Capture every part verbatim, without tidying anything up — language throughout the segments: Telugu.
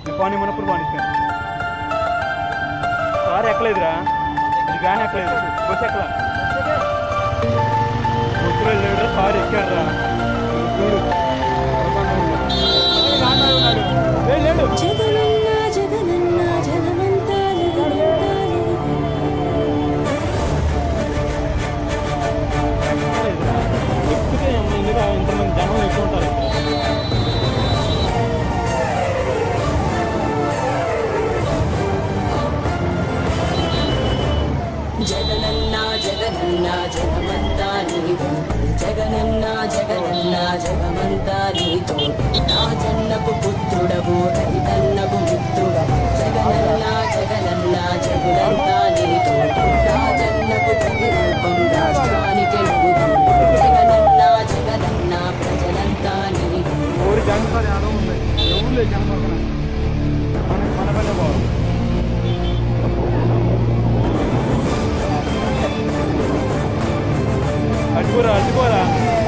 పాని మనప్పుడు పానిస్తాను కారు ఎక్కలేదురా ఇది వ్యాన్ ఎక్కలేదు బస్సు ఎక్కలా బస్సులో వెళ్ళాడు కారు ఎక్కాడురా చూడు లేడు ఎక్కితే ఎందుకు ఇంతమంది జనం ఎక్కువ ఉంటారు జగనన్న జగనన్న జగమంతా నీతో జగనన్న జగనన్న జగమంతా నీతో రాజన్నకు పుత్రుడవు రైతన్నకు మిత్రుడవు జగనన్న జగనన్న జగులంతా నీతో రాజన్నకు ప్రతిరూపం రాష్ట్రానికి నువ్వు జగనన్న జగనన్న ప్రజలంతా నీతో అడ్డుకోరా అడ్డుకోరా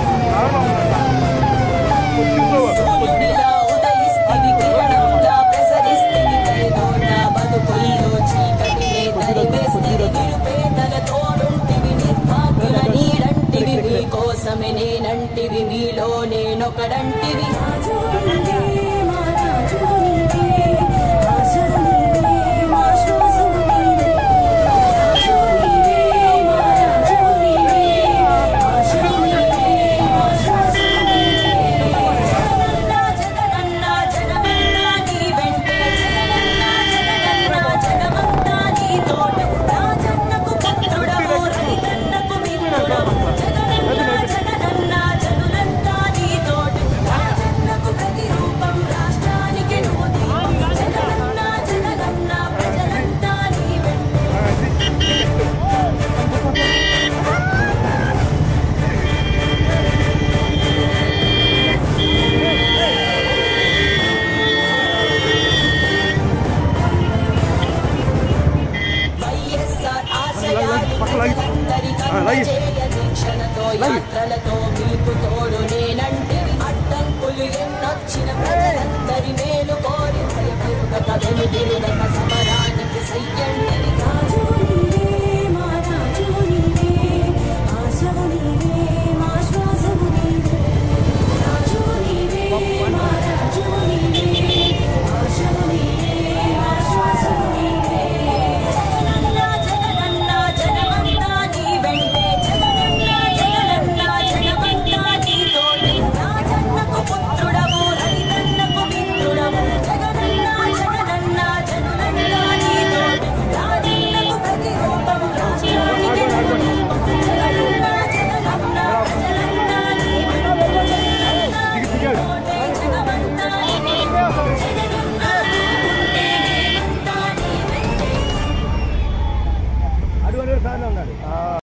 కోసమే నేనంటివి మీలో నేనొకడంటివి యాత్రలతో మీకు తోడు నేనంటివి అడ్డంకులు ఎన్నొచ్చిన ప్రజలందరి మేలు కోరి భయపెరుగక వెనుదిరుగక